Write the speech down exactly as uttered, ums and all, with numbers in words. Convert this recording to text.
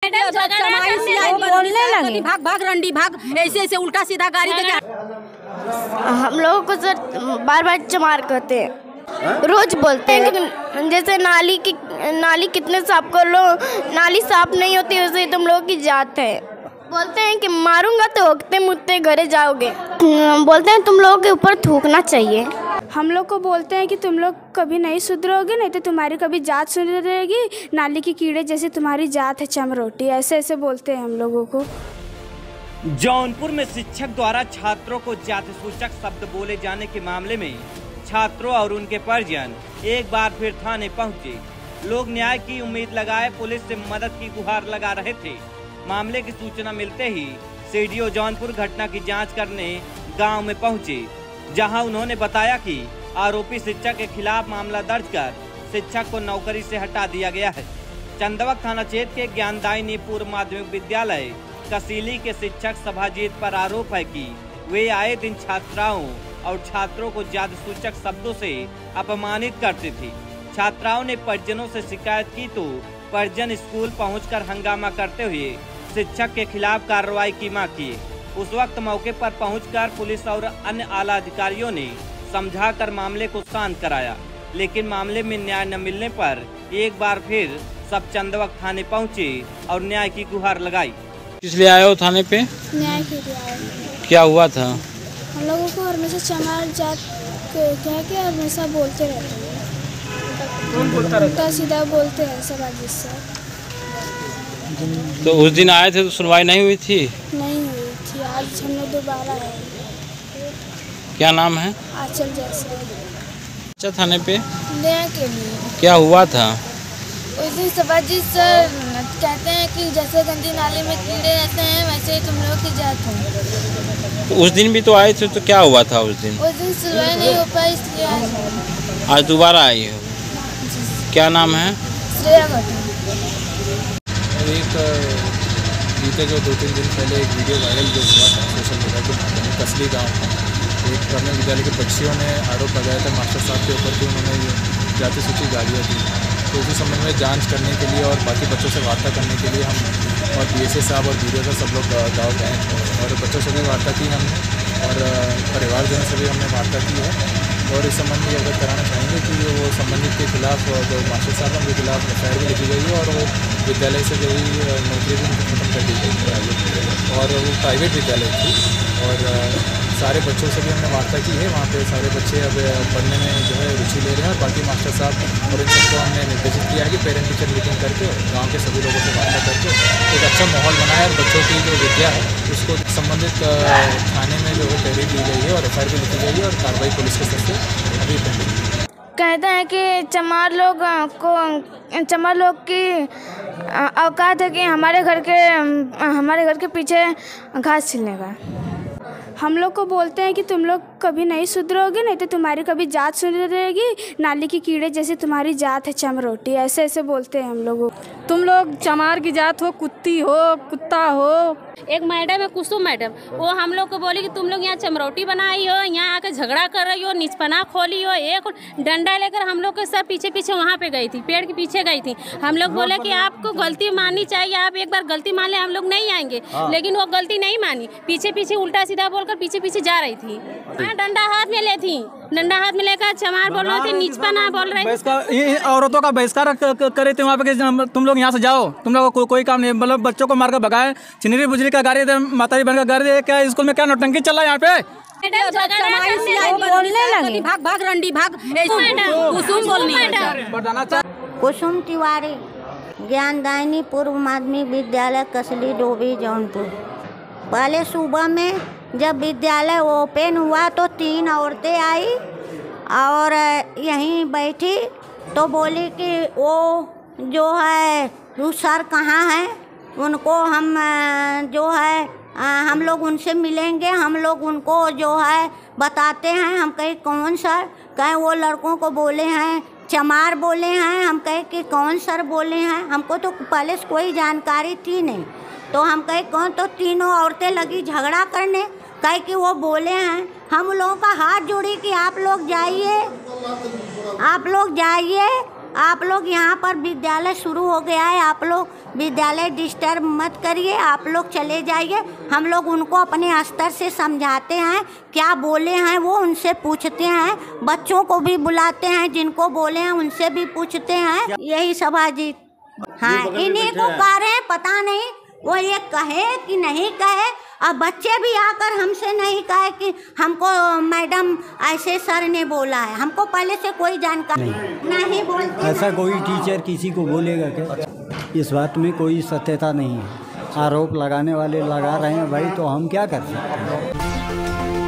बोलने लगे भाग भाग रंडी भाग, ऐसे ऐसे उल्टा सीधा गाड़ी देके। हम लोगों को सर बार बार चमार कहते हैं, रोज बोलते हैं कि जैसे नाली की नाली कितने साफ कर लो, नाली साफ नहीं होती वैसे तुम लोगों की जात है। बोलते हैं कि मारूंगा तो ओकते मुत्ते घरे जाओगे। बोलते हैं तुम लोगों के ऊपर थूकना चाहिए। हम लोग को बोलते हैं कि तुम लोग कभी नहीं सुधरोगे, नहीं तो तुम्हारी कभी जात सुधरेगी, नाली की कीड़े जैसे तुम्हारी जात है चमरोटी, ऐसे ऐसे बोलते हैं हम लोगों को। जौनपुर में शिक्षक द्वारा छात्रों को जाति सूचक शब्द बोले जाने के मामले में छात्रों और उनके परिजन एक बार फिर थाने पहुंचे। लोग न्याय की उम्मीद लगाए पुलिस से मदद की गुहार लगा रहे थे। मामले की सूचना मिलते ही सीडीओ जौनपुर घटना की जांच करने गांव में पहुंचे, जहां उन्होंने बताया कि आरोपी शिक्षक के खिलाफ मामला दर्ज कर शिक्षक को नौकरी से हटा दिया गया है। चंदवक थाना क्षेत्र के ज्ञानदायिनी पूर्व माध्यमिक विद्यालय कसीली के शिक्षक सभाजीत पर आरोप है कि वे आए दिन छात्राओं और छात्रों को जाति सूचक शब्दों से अपमानित करते थे। छात्राओं ने परिजनों से शिकायत की तो परिजन स्कूल पहुंचकर हंगामा करते हुए शिक्षक के खिलाफ कार्रवाई की मांग की। उस वक्त मौके पर पहुंचकर पुलिस और अन्य आला अधिकारियों ने समझाकर मामले को शांत कराया, लेकिन मामले में न्याय न मिलने पर एक बार फिर सब चंदवक थाने पहुंचे और न्याय की गुहार लगाई। किस लिए आए हो थाने पे? न्याय के लिए आए। क्या हुआ था? हम लोगों को हमेशा चमार जात कह के हमेशा बोलते रहते हैं। कौन बोलता रहता है? सीधा बोलते हैं सब अजीत सर। तो उस दिन आए थे तो सुनवाई नहीं हुई थी? नहीं हुई थी, आज हम लोग दोबारा आए। क्या नाम है? आंचल जैसे। अच्छा, थाने पे न्याय के लिए। क्या हुआ था? उस दिन सभाजीत सर कहते हैं कि जैसे गंदी नाली में कीड़े रहते हैं वैसे ही तुम लोग की जात है। तो उस दिन भी तो आए थे, तो क्या हुआ था उस दिन? उस दिन सुनवाई नहीं हो पाई, इसलिए आज आज दोबारा आई हो। क्या नाम है? श्रेया घटना। एक बीते जो दो तीन दिन पहले एक वीडियो वायरल जो हुआ था सोशल मीडिया के माध्यम में कसली गाँव में एक प्राथमिक विद्यालय के बच्चियों ने आरोप लगाया था मास्टर साहब के ऊपर कि उन्होंने जाति सूची गालियाँ दी। तो उसी संबंध में जांच करने के लिए और बाकी बच्चों से वार्ता करने के लिए हम और बीएसए साहब और वीडियो का सब लोग गाँव गए और बच्चों से भी वार्ता की हमने और परिवारजनों से भी हमने वार्ता की है। और इस संबंध में अवगत कराना चाहेंगे कि वो संबंधित के खिलाफ जो मास्टर साहब हैं उनके खिलाफ एफ आई आर भी लिखी गई है और वो विद्यालय से जो भी नौकरी भी उनको खत्म कर दी गई है और वो प्राइवेट विद्यालय थी। और सारे बच्चों से भी हमने वार्ता की है, वहाँ पे सारे बच्चे अब पढ़ने में जो है रुचि ले रहे हैं और बाकी मास्टर साहब और इन सबको हमने निर्देशित किया है कि पेरेंट टीचर मीटिंग करके गांव के सभी लोगों से वार्ता करके एक अच्छा माहौल बनाए और बच्चों की जो विद्या है उसको संबंधित थाने में जो है तहरीर दी गई है और एफ आई आर भी लिखी गई है और कार्रवाई पुलिस के स्तर से अभी पेंडिंग। कहते हैं कि चमार लोग को चमार लोग की औकात है कि हमारे घर के हमारे घर के पीछे घास छीलने का। हम लोग को बोलते हैं कि तुम लोग कभी नहीं सुधरोगे, नहीं तो तुम्हारी कभी जात सुधरेगी, नाली की कीड़े जैसे तुम्हारी जात है चमरोटी, ऐसे ऐसे बोलते हैं हम लोग। तुम लोग चमार की जात हो, कुत्ती हो, कुत्ता हो। एक मैडम है कुसुम मैडम, वो हम लोग को बोली कि तुम लोग यहाँ चमरोटी बनाई हो, यहाँ आकर झगड़ा कर रही हो, निचपना खोली हो। एक डंडा लेकर हम लोग के सर पीछे पीछे वहाँ पे गई थी, पेड़ के पीछे गई थी। हम लोग बोले कि आपको गलती माननी चाहिए, आप एक बार गलती मान ले, हम लोग नहीं आएंगे। लेकिन वो गलती नहीं मानी, पीछे पीछे उल्टा सीधा बोलकर पीछे पीछे जा रही थी। डंडा हाथ में ले थी, डंडा हाथ में लेकर चमार बोल रहे थे, निचपना बोल रहे थे। औरतों का बहिष्कार करे थे वहाँ पे, तुम लोग यहाँ से जाओ, तुम लोग को कोई काम नहीं, मतलब बच्चों को मारकर भगाए, चिनरी बुजरी का गाड़ी दे, मातारी बहन का गाड़ी दे, क्या स्कूल में क्या नौटंकी चल रहा है यहाँ पे? बोलने लगे भाग भाग रंडी भाग, कुसुम बोलनी। कुसुम तिवारी, ज्ञानदायिनी पूर्व माध्यमिक विद्यालय कसली डोभी जौनपुर। पहले सुबह में जब विद्यालय ओपन हुआ तो तीन औरतें आई और यहीं बैठी तो बोली कि वो जो है वो सर कहाँ हैं, उनको हम जो है हम लोग उनसे मिलेंगे, हम लोग उनको जो है बताते हैं। हम कहे कौन सर? कहे वो लड़कों को बोले हैं चमार बोले हैं। हम कहे कि कौन सर बोले हैं? हमको तो पहले से कोई जानकारी थी नहीं, तो हम कहे कौन? तो तीनों औरतें लगी झगड़ा करने, कहे कि वो बोले हैं। हम लोगों का हाथ जोड़ी कि आप लोग जाइए, आप लोग जाइए आप लोग यहाँ पर विद्यालय शुरू हो गया है, आप लोग विद्यालय डिस्टर्ब मत करिए, आप लोग चले जाइए। हम लोग उनको अपने स्तर से समझाते हैं, क्या बोले हैं वो उनसे पूछते हैं, बच्चों को भी बुलाते हैं, जिनको बोले हैं उनसे भी पूछते हैं। यही सब हाजी हाँ, इन्हीं को कह रहे हैं, पता नहीं वो ये कहे कि नहीं कहे। अब बच्चे भी आकर हमसे नहीं कहे कि हमको मैडम ऐसे सर ने बोला है, हमको पहले से कोई जानकारी नहीं, नहीं बोलते। ऐसा कोई टीचर किसी को बोलेगा क्या? इस बात में कोई सत्यता नहीं है। आरोप लगाने वाले लगा रहे हैं भाई, तो हम क्या कर सकते हैं।